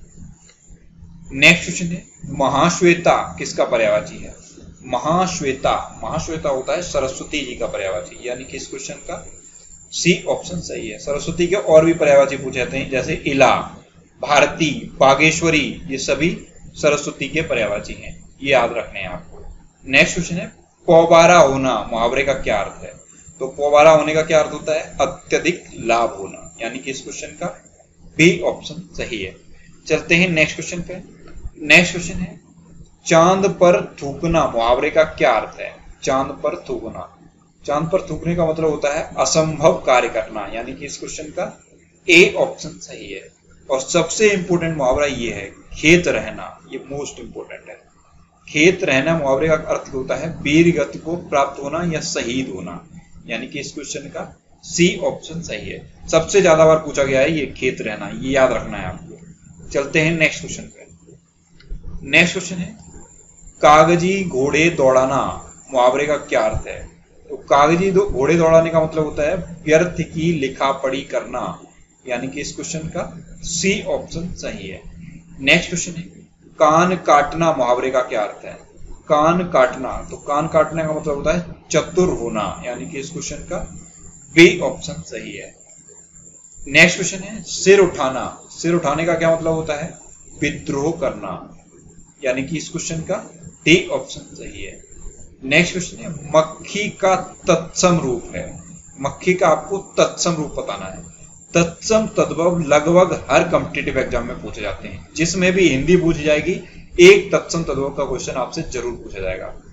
नेक्स्ट क्वेश्चन है महाश्वेता किसका पर्यायवाची है? महाश्वेता। महाश्वेता होता है सरस्वती जी का पर्यायवाची, यानी कि इस क्वेश्चन का सी ऑप्शन सही है। सरस्वती के और भी पर्यायवाची पूछे जाते हैं, जैसे इला, भारती, बागेश्वरी, ये सभी सरस्वती के पर्यायवाची हैं, ये याद रखने हैं आपको। नेक्स्ट क्वेश्चन है पौबारा होना मुहावरे का क्या अर्थ है? तो पौबारा होने का क्या अर्थ होता है? अत्यधिक लाभ होना, यानी कि इस क्वेश्चन का बी ऑप्शन सही है। चलते हैं नेक्स्ट क्वेश्चन पे। नेक्स्ट क्वेश्चन है चांद पर थूकना मुहावरे का क्या अर्थ है? चांद पर थूकना। चांद पर थूकने का मतलब होता है असंभव कार्य करना, यानी कि इस क्वेश्चन का ए ऑप्शन सही है। और सबसे इंपोर्टेंट मुहावरा ये है खेत रहना, ये मोस्ट इंपोर्टेंट है। खेत रहना मुहावरे का अर्थ होता है वीर गति को प्राप्त होना या शहीद होना, यानी कि इस क्वेश्चन का सी ऑप्शन सही है। सबसे ज्यादा बार पूछा गया है ये खेत रहना, ये याद रखना है आपको। चलते हैं नेक्स्ट क्वेश्चन पे। नेक्स्ट क्वेश्चन है कागजी घोड़े दौड़ाना मुहावरे का क्या अर्थ है? तो कागजी घोड़े दौड़ाने का मतलब होता है व्यर्थ की लिखा पढ़ी करना, यानी कि इस क्वेश्चन का सी ऑप्शन सही है। नेक्स्ट क्वेश्चन है कान काटना मुहावरे का क्या अर्थ है? कान काटना। तो कान काटने का मतलब होता है चतुर होना, यानी कि इस क्वेश्चन का बी ऑप्शन सही है। नेक्स्ट क्वेश्चन है सिर उठाना। सिर उठाने का क्या मतलब होता है? विद्रोह करना, यानी कि इस क्वेश्चन का डी ऑप्शन सही है। नेक्स्ट क्वेश्चन है मक्खी का तत्सम रूप है। मक्खी का आपको तत्सम रूप बताना है। तत्सम तद्भव लगभग हर कॉम्पिटिटिव एग्जाम में पूछे जाते हैं, जिसमें भी हिंदी पूछी जाएगी एक तत्सम तद्भव का क्वेश्चन आपसे जरूर पूछा जाएगा।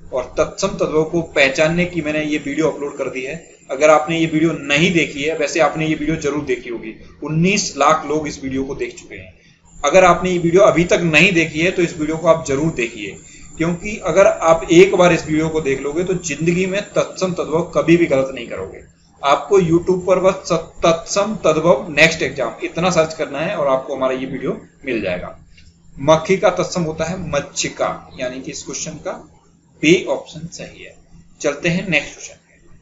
और तत्सम तद्भव को पहचानने की मैंने ये वीडियो अपलोड कर दी है। अगर आपने ये वीडियो नहीं देखी है, वैसे आपने ये वीडियो जरूर देखी होगी, 19 लाख लोग इस वीडियो को देख चुके हैं। अगर आपने ये वीडियो अभी तक नहीं देखी है तो इस वीडियो को आप जरूर देखिए, क्योंकि अगर आप एक बार इस वीडियो को देख लोगे तो जिंदगी में तत्सम तद्भव कभी भी गलत नहीं करोगे। आपको YouTube पर बस तत्सम तद्भव नेक्स्ट एग्जाम इतना सर्च करना है और आपको हमारा ये वीडियो मिल जाएगा। मक्खी का तत्सम होता है मच्छिका, यानी कि इस क्वेश्चन का बी ऑप्शन सही है। चलते हैं नेक्स्ट क्वेश्चन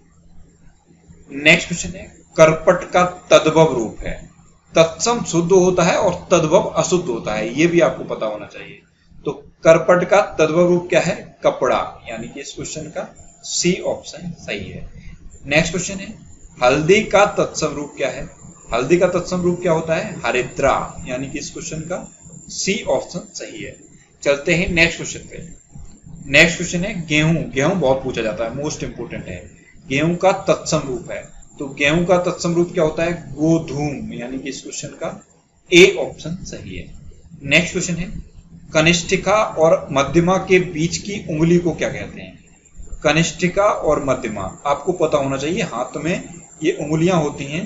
पे। नेक्स्ट क्वेश्चन है करपट का तद्भव रूप है। तत्सम शुद्ध होता है और तद्भव अशुद्ध होता है, ये भी आपको पता होना चाहिए। तो करपट का तद्भव रूप क्या है? कपड़ा, यानी कि इस क्वेश्चन का सी ऑप्शन सही है। नेक्स्ट क्वेश्चन है हल्दी का तत्सम रूप क्या है? हल्दी का तत्सम रूप क्या होता है? हरिद्रा, यानी कि इस क्वेश्चन का सी ऑप्शन सही है। चलते हैं नेक्स्ट क्वेश्चन पे। नेक्स्ट क्वेश्चन है गेहूं। गेहूं बहुत पूछा जाता है, मोस्ट इंपोर्टेंट है। गेहूं का तत्सम रूप है, तो गेहूं का तत्सम रूप क्या होता है? गोधूम, यानी कि इस क्वेश्चन का ए ऑप्शन सही है। नेक्स्ट क्वेश्चन है कनिष्ठिका और मध्यमा के बीच की उंगली को क्या कहते हैं? कनिष्ठिका और मध्यमा आपको पता होना चाहिए। हाथ में ये उंगलियां होती हैं,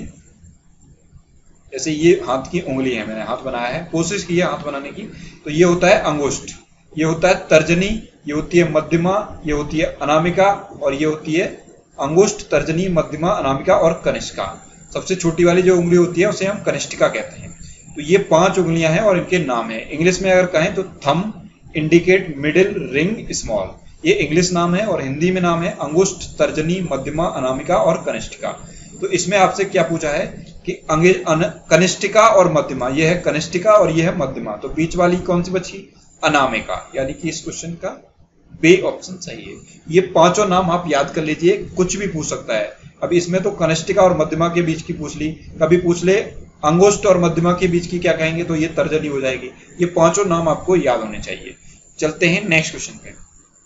जैसे ये हाथ की उंगली है, मैंने हाथ बनाया है, कोशिश की है हाथ बनाने की। तो ये होता है अंगुष्ठ, ये होता है तर्जनी, ये होती है मध्यमा, ये होती है अनामिका, और ये होती है अंगुष्ठ, तर्जनी, मध्यमा, अनामिका और कनिष्ठिका। सबसे छोटी वाली जो उंगली होती है उसे हम कनिष्ठिका कहते हैं। तो ये 5 उंगलियां हैं और इनके नाम है। इंग्लिश में अगर कहें तो thumb, indicate, middle, ring, small, ये इंग्लिश नाम है, और हिंदी में नाम है अंगुष्ठ, तर्जनी, मध्यमा, अनामिका और कनिष्ठिका। तो इसमें आपसे क्या पूछा है कि कनिष्ठिका और मध्यमा, ये है कनिष्ठिका और ये है मध्यमा, तो बीच वाली कौन सी बची? अनामिका, यानी कि इस क्वेश्चन का बी ऑप्शन सही है। ये 5 नाम आप याद कर लीजिए, कुछ भी पूछ सकता है। अब इसमें तो कनिष्ठिका और मध्यमा के बीच की पूछ ली, कभी पूछ ले अंगुष्ठ और मध्यमा के बीच की क्या कहेंगे, तो ये तर्जनी हो जाएगी। ये 5 नाम आपको याद होने चाहिए। चलते हैं नेक्स्ट क्वेश्चन पे।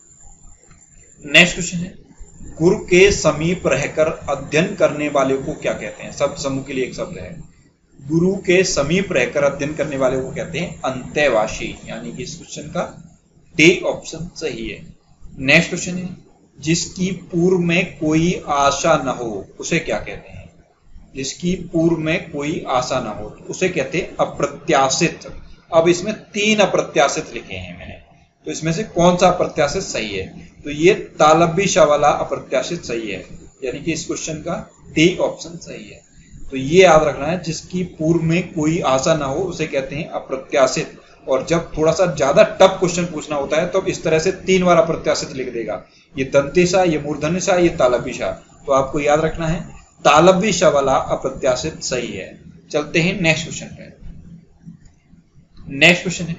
नेक्स्ट क्वेश्चन है गुरु के समीप रहकर अध्ययन करने वाले को क्या कहते हैं? शब्द समूह के लिए एक शब्द है। गुरु के समीप रहकर अध्ययन करने वाले को कहते हैं अंत्यवासी, यानी कि इस क्वेश्चन का डी ऑप्शन सही है। नेक्स्ट क्वेश्चन है जिसकी पूर्व में कोई आशा न हो उसे क्या कहते हैं? जिसकी पूर्व में कोई आशा न हो उसे कहते हैं अप्रत्याशित। अब इसमें 3 अप्रत्याशित लिखे हैं मैंने, तो इसमें से कौन सा अप्रत्याशित सही है? तो ये तालब्य वाला अप्रत्याशित सही है, यानी कि इस क्वेश्चन का डी ऑप्शन सही है। तो ये याद रखना है, जिसकी पूर्व में कोई आशा ना हो उसे कहते हैं अप्रत्याशित। और जब थोड़ा सा ज्यादा टफ क्वेश्चन पूछना होता है तो इस तरह से 3 बार अप्रत्याशित लिख देगा, ये दंतेशा, ये मूर्धन्यशा, ये तालब्यशा। तो आपको याद रखना है तालब्य वाला अप्रत्याशित सही है। चलते हैं नेक्स्ट क्वेश्चन पे। नेक्स्ट क्वेश्चन है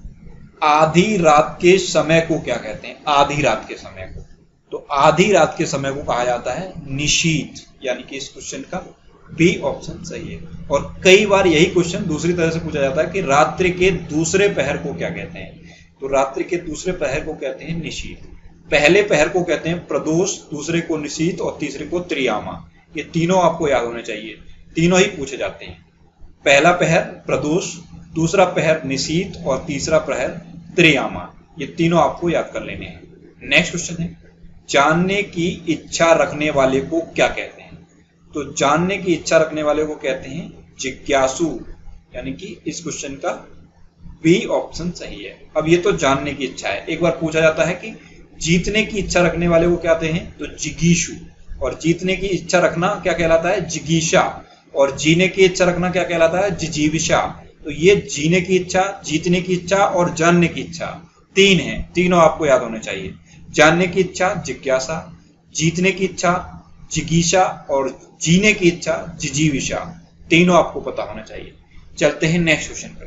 आधी रात के समय को क्या कहते हैं? आधी रात के समय को, तो आधी रात के समय को कहा जाता है निशीथ, यानी कि इस क्वेश्चन का बी ऑप्शन सही है। और कई बार यही क्वेश्चन दूसरी तरह से पूछा जाता है कि रात्रि के दूसरे पहर को क्या कहते हैं? तो रात्रि के दूसरे पहर को कहते हैं निशीथ। पहले पहर को कहते हैं प्रदोष, दूसरे को निशीथ और तीसरे को त्रियामा। ये तीनों आपको याद होने चाहिए, तीनों ही पूछे जाते हैं। पहला पहर प्रदोष, दूसरा पहर निशीथ और तीसरा पहर त्रियामा। ये तीनों आपको याद कर लेने हैं। नेक्स्ट क्वेश्चन है जानने की इच्छा रखने वाले को क्या कहते हैं? तो जानने की इच्छा रखने वाले को कहते हैं जिज्ञासु, यानी कि इस क्वेश्चन का बी ऑप्शन सही है। अब ये तो जानने की इच्छा है। एक बार पूछा जाता है कि जीतने की इच्छा रखने वाले को कहते हैं, तो जिगीषु। और जीतने की इच्छा रखना क्या कहलाता है? जिगीषा। और जीने की इच्छा रखना क्या कहलाता है? जिजीविषा। तो ये जीने की इच्छा, जीतने की इच्छा और जानने की इच्छा 3 है, तीनों आपको याद होने चाहिए। जानने की इच्छा जिज्ञासा, जीतने की इच्छा जिगीषा और जीने की इच्छा जिजीविषा, तीनों आपको पता होना चाहिए। चलते हैं नेक्स्ट क्वेश्चन पर।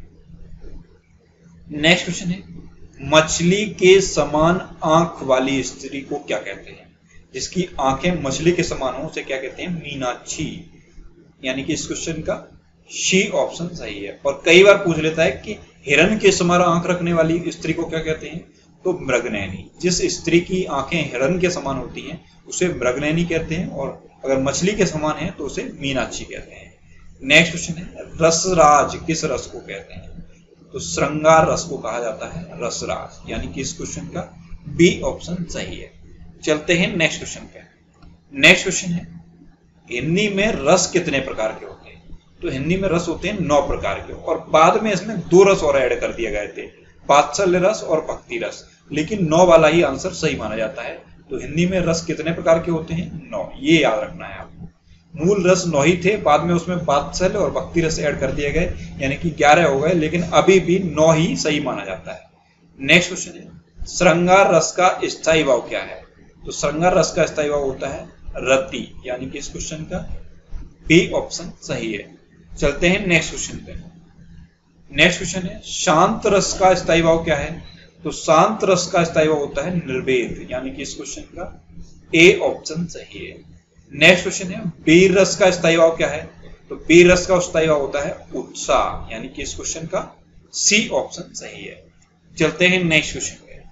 नेक्स्ट क्वेश्चन है मछली के समान आंख वाली स्त्री को क्या कहते हैं? जिसकी आंखें मछली के समान हो उसे क्या कहते हैं? मीनाक्षी, यानी कि इस क्वेश्चन का शी ऑप्शन सही है। और कई बार पूछ लेता है कि हिरण के समान आंख रखने वाली स्त्री को क्या कहते हैं? तो मृगनयनी। जिस स्त्री की आंखें हिरण के समान होती हैं उसे मृगनयनी कहते हैं, और अगर मछली के समान है तो उसे मीनाक्षी कहते हैं। नेक्स्ट क्वेश्चन है रसराज किस रस को कहते हैं? तो श्रृंगार रस को कहा जाता है रसराज, यानी कि इस क्वेश्चन का बी ऑप्शन सही है। चलते हैं नेक्स्ट क्वेश्चन पे। नेक्स्ट क्वेश्चन है हिंदी में रस कितने प्रकार के होते हैं? तो हिंदी में रस होते हैं 9 प्रकार के, और बाद में इसमें 2 रस और ऐड कर दिए गए थे, वात्सल्य रस और भक्ति रस, लेकिन 9 वाला ही आंसर सही माना जाता है। तो हिंदी में रस कितने प्रकार के होते हैं? 9, ये याद रखना है आपको। मूल रस 9 ही थे, बाद में उसमें वात्सल्य और भक्ति रस ऐड कर दिए गए, यानी कि 11 हो गए, लेकिन अभी भी 9 ही सही माना जाता है। नेक्स्ट क्वेश्चन है श्रृंगार रस का स्थायी भाव क्या है? तो श्रृंगार रस का स्थायी भाव होता है रति, यानी कि इस क्वेश्चन का बी ऑप्शन सही है। चलते हैं नेक्स्ट क्वेश्चन पे। नेक्स्ट क्वेश्चन है शांत रस का स्थायी भाव क्या है? तो शांत रस का स्थायी भाव होता है निर्वेद, यानी कि इस क्वेश्चन का ए ऑप्शन सही है। नेक्स्ट क्वेश्चन है वीर रस का स्थायी भाव क्या है? तो वीर रस का स्थायी भाव होता है उत्साह, यानी कि इस क्वेश्चन का सी ऑप्शन सही है। चलते हैं नेक्स्ट क्वेश्चन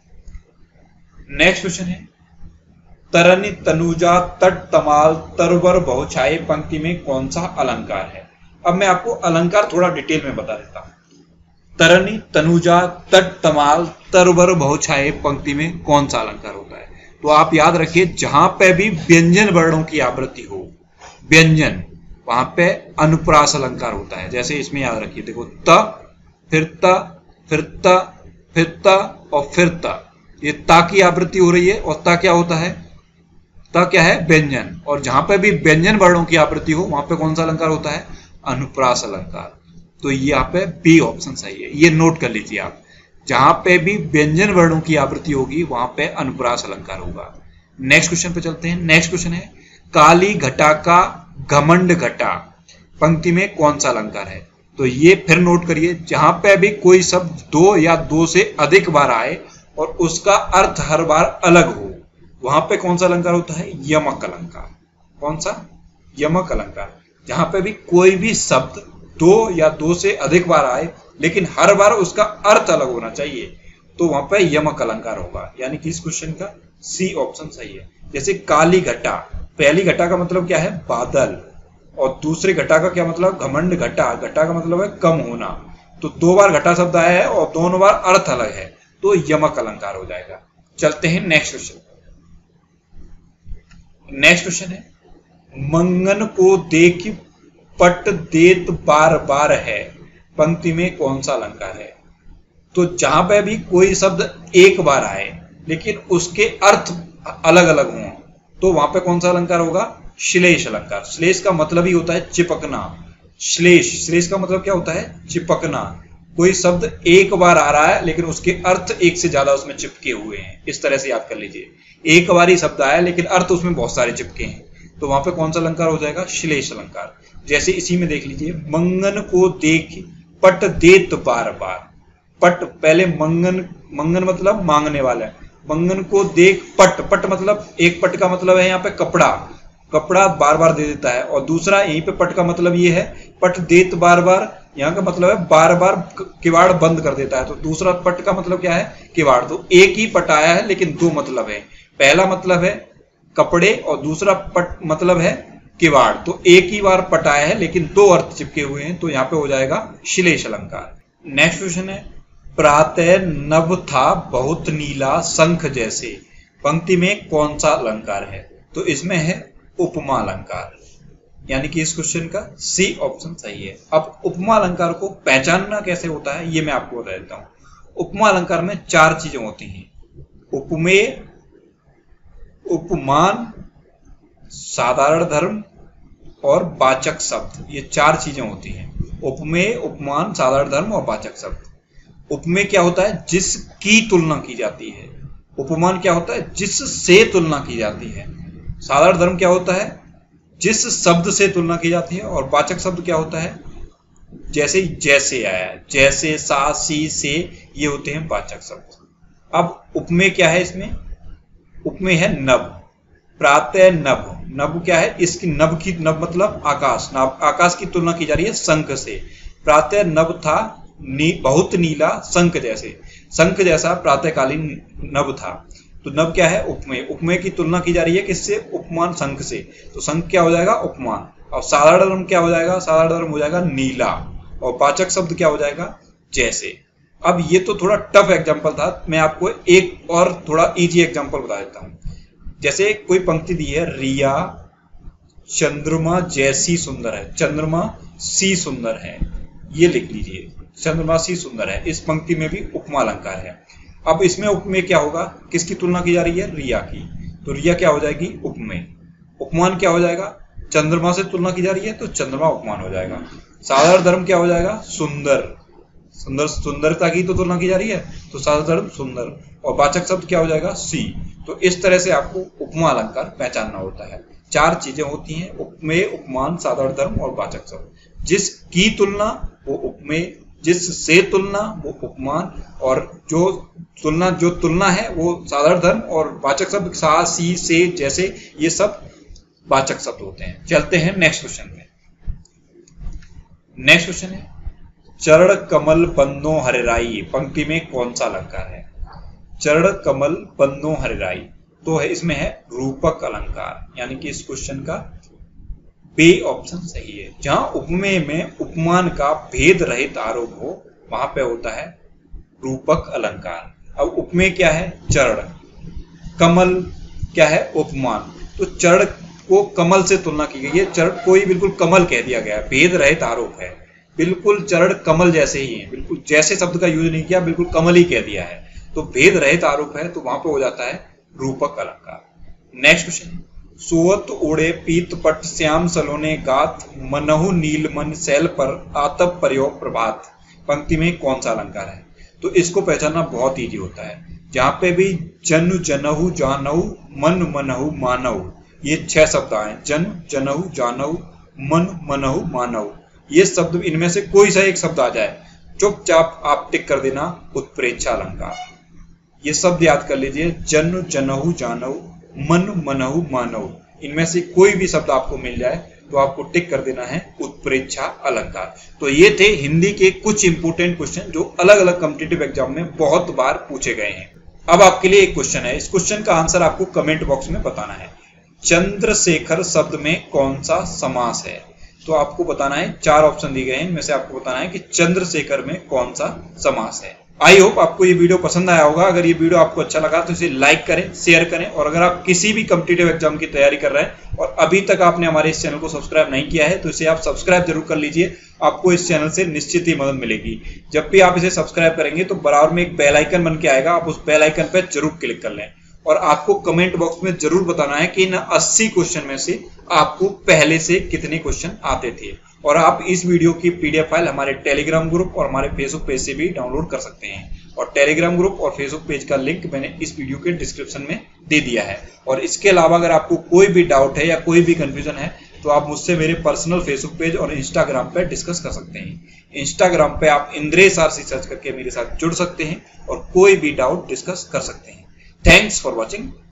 पे। नेक्स्ट क्वेश्चन है तरनी तनुजा तट तमाल तरवर बहुछाये पंक्ति में कौन सा अलंकार है? अब मैं आपको अलंकार थोड़ा डिटेल में बता देता हूं। तरनी तनुजा तट तमाल तरवर बहुछाये पंक्ति में कौन सा अलंकार होता है? तो आप याद रखिए जहां पे भी व्यंजन वर्णों की आवृत्ति हो, व्यंजन, वहां पे अनुप्रास अलंकार होता है। जैसे इसमें याद रखिए, देखो त फिर त फिर त फिर त और फिर त, ये ता की आवृत्ति हो रही है, और ता क्या होता है? ता क्या है? व्यंजन। और जहां पे भी व्यंजन वर्णों की आवृत्ति हो वहां पे कौन सा अलंकार होता है? अनुप्रास अलंकार। तो ये यहाँ पे बी ऑप्शन सही है, ये नोट कर लीजिए आप। जहां पे भी व्यंजन वर्णों की आवृत्ति होगी वहां पे अनुप्रास अलंकार होगा। नेक्स्ट क्वेश्चन पे चलते हैं। नेक्स्ट क्वेश्चन है काली घटा का घमंड घटा पंक्ति में कौन सा अलंकार है? तो ये फिर नोट करिए, जहां पे भी कोई शब्द 2 या 2 से अधिक बार आए और उसका अर्थ हर बार अलग हो, वहां पे कौन सा अलंकार होता है? यमक अलंकार। कौन सा? यमक अलंकार। जहां पे भी कोई भी शब्द 2 या 2 से अधिक बार आए लेकिन हर बार उसका अर्थ अलग होना चाहिए, तो वहां पे यमक अलंकार होगा, यानी कि इस क्वेश्चन का सी ऑप्शन सही है। जैसे काली घटा, पहली घटा का मतलब क्या है? बादल, और दूसरे घटा का क्या मतलब? घमंड घटा, घटा का मतलब है कम होना। तो 2 बार घटा शब्द आया है और दोनों बार अर्थ अलग है, तो यमक अलंकार हो जाएगा। चलते हैं नेक्स्ट क्वेश्चन। नेक्स्ट क्वेश्चन है मंगन को देख पट देत बार बार है पंक्ति में कौन सा अलंकार है? तो जहां पे भी कोई शब्द एक बार आए लेकिन उसके अर्थ अलग अलग हों, तो वहां पे कौन सा अलंकार होगा? श्लेष अलंकार। श्लेष का मतलब ही होता है चिपकना। श्लेष का मतलब क्या होता है? चिपकना। कोई शब्द एक बार आ रहा है लेकिन उसके अर्थ एक से ज्यादा उसमें चिपके हुए हैं, इस तरह से याद कर लीजिए। एक बार ही शब्द आया लेकिन अर्थ उसमें बहुत सारे चिपके हैं, तो वहां पे कौन सा अलंकार हो जाएगा? श्लेष अलंकार। जैसे इसी में देख लीजिए, मंगन को देख पट देत बार बार। पट, पहले मंगन, मंगन मतलब मांगने वाला, मंगन को देख पट, पट मतलब एक पट का मतलब है यहाँ पे कपड़ा, कपड़ा बार बार दे देता है, और दूसरा यहीं पे पट का मतलब ये है पट देत बार बार, यहाँ का मतलब है बार बार किवाड़ बंद कर देता है। तो दूसरा पट का मतलब क्या है? किवाड़। तो एक ही पट आया है लेकिन 2 मतलब है। पहला मतलब है कपड़े और दूसरा पट मतलब है किवाड़। तो एक ही बार पट आया है लेकिन 2 अर्थ चिपके हुए हैं, तो यहाँ पे हो जाएगा श्लेष अलंकार। नेक्स्ट क्वेश्चन है प्रातः नभ था बहुत नीला शंख जैसे पंक्ति में कौन सा अलंकार है? तो इसमें है उपमा अलंकार, यानी कि इस क्वेश्चन का सी ऑप्शन सही है। अब उपमा अलंकार को पहचानना कैसे होता है ये मैं आपको बता देता हूं। उपमा अलंकार में 4 चीजें होती हैं, उपमेय, उपमान, साधारण धर्म और वाचक शब्द। ये 4 चीजें होती हैं, उपमेय, उपमान, साधारण धर्म और वाचक शब्द। उपमेय क्या होता है? जिसकी तुलना की जाती है। उपमान क्या होता है? जिससे तुलना की जाती है। साधारण धर्म क्या होता है? जिस शब्द से तुलना की जाती है। और वाचक शब्द क्या होता है? जैसे जैसे आया, जैसे, सा, सी, से, ये होते हैं वाचक शब्द। अब उपमेय क्या है? इसमें उपमेय है नभ। प्रातः नभ, नभ क्या है? इसकी नभ की, नभ मतलब आकाश, आकाश की तुलना की जा रही है शंख से। प्रातः नभ था बहुत नीला शंख जैसे, शंख जैसा प्रातःकालीन नभ था। तो नभ क्या है? उपमेय। उपमेय की तुलना की जा रही है किससे? उपमान शंख से। तो शंख क्या हो जाएगा? उपमान। और साधारण धर्म क्या हो जाएगा? साधारण धर्म हो जाएगा नीला। और वाचक शब्द क्या हो जाएगा? जैसे। अब ये तो थोड़ा टफ एग्जांपल था, मैं आपको एक और थोड़ा इजी एग्जांपल बता देता हूं। जैसे कोई पंक्ति दी है, रिया चंद्रमा जैसी सुंदर है, चंद्रमा सी सुंदर है, ये लिख लीजिए, चंद्रमा सी सुंदर है। इस पंक्ति में भी उपमा अलंकार है। अब इसमें उपमेय क्या होगा, किसकी तुलना की जा रही है, रिया की, तो रिया क्या हो जाएगी, उपमेय। उपमान क्या हो जाएगा, चंद्रमा से तुलना की जा रही है तो चंद्रमा उपमान हो जाएगा। साधारण धर्म क्या हो जाएगा, सुंदर, सुंदर सुंदरता की तो तुलना की जा रही है तो साधारण धर्म सुंदर, और वाचक शब्द क्या हो जाएगा, सी। तो इस तरह से आपको उपमा अलंकार पहचानना होता है। 4 चीजें होती हैं, उपमेय, उपमान, साधारण धर्म और वाचक शब्द। जिसकी तुलना वो उपमेय, जिससे तुलना वो उपमान, और जो तुलना है वो साधारण धर्म, और वाचक शब्द सा, सी, से, जैसे, ये सब वाचक शब्द होते हैं। चलते हैं नेक्स्ट क्वेश्चन में। नेक्स्ट क्वेश्चन है, चरण कमल बंदो हरिराई, पंक्ति में कौन सा अलंकार है। चरण कमल बंदो हरिराई, तो है इसमें है रूपक अलंकार, यानी कि इस क्वेश्चन का बी ऑप्शन सही है। जहां उपमेय में उपमान का भेद रहित आरोप हो वहां पे होता है रूपक अलंकार। अब उपमेय क्या है, चरण, कमल क्या है, उपमान। तो चरण को कमल से तुलना की गई है, चरण को ही बिल्कुल कमल कह दिया गया है, भेद रहित आरोप है, बिल्कुल चरण कमल जैसे ही है, बिल्कुल जैसे शब्द का यूज नहीं किया, बिल्कुल कमल ही कह दिया है, तो भेद रहित आरोप है, तो वहां पे हो जाता है रूपक अलंकार। नेक्स्ट क्वेश्चन, सोअत ओढ़े पीत पट श्याम सलोने गात, मनहु नीलमन शैल पर आतप प्रयोग प्रभात, पंक्ति में कौन सा अलंकार है। तो इसको पहचानना बहुत ईजी होता है। जहां पे भी जन जनहु जानहु मन मनहु मानहु, ये 6 शब्द आए, जन जनहु जानहु मन मनहु मानहु, ये शब्द, इनमें से कोई सा एक शब्द आ जाए, चुपचाप आप टिक कर देना उत्प्रेक्षा अलंकार। ये शब्द याद कर लीजिए, जन जनहु जानहु मन मनहु मानहु, इनमें से कोई भी शब्द आपको मिल जाए तो आपको टिक कर देना है उत्प्रेक्षा अलंकार। तो ये थे हिंदी के कुछ इंपोर्टेंट क्वेश्चन जो अलग अलग कॉम्पिटिटिव एग्जाम में बहुत बार पूछे गए हैं। अब आपके लिए एक क्वेश्चन है, इस क्वेश्चन का आंसर आपको कमेंट बॉक्स में बताना है। चंद्रशेखर शब्द में कौन सा समास है। तो आपको बताना है, 4 ऑप्शन दिए गए हैं, इनमें से आपको बताना है कि चंद्रशेखर में कौन सा समास है। आई होप आपको ये वीडियो पसंद आया होगा। अगर ये वीडियो आपको अच्छा लगा तो इसे लाइक करें, शेयर करें, और अगर आप किसी भी कॉम्पिटिटिव एग्जाम की तैयारी कर रहे हैं और अभी तक आपने हमारे इस चैनल को सब्सक्राइब नहीं किया है तो इसे आप सब्सक्राइब जरूर कर लीजिए। आपको इस चैनल से निश्चित ही मदद मिलेगी। जब भी आप इसे सब्सक्राइब करेंगे तो बराबर में एक बेल आइकन बन के आएगा, आप उस बेल आइकन पर जरूर क्लिक कर लें, और आपको कमेंट बॉक्स में जरूर बताना है कि इन 80 क्वेश्चन में से आपको पहले से कितने क्वेश्चन आते थे। और आप इस वीडियो की पीडीएफ फाइल हमारे टेलीग्राम ग्रुप और हमारे फेसबुक पेज से भी डाउनलोड कर सकते हैं, और टेलीग्राम ग्रुप और फेसबुक पेज का लिंक मैंने इस वीडियो के डिस्क्रिप्शन में दे दिया है। और इसके अलावा अगर आपको कोई भी डाउट है या कोई भी कंफ्यूजन है तो आप मुझसे मेरे पर्सनल फेसबुक पेज और इंस्टाग्राम पे डिस्कस कर सकते हैं। इंस्टाग्राम पे आप इंद्रेश आरसी सर्च करके मेरे साथ जुड़ सकते हैं और कोई भी डाउट डिस्कस कर सकते हैं। Thanks for watching.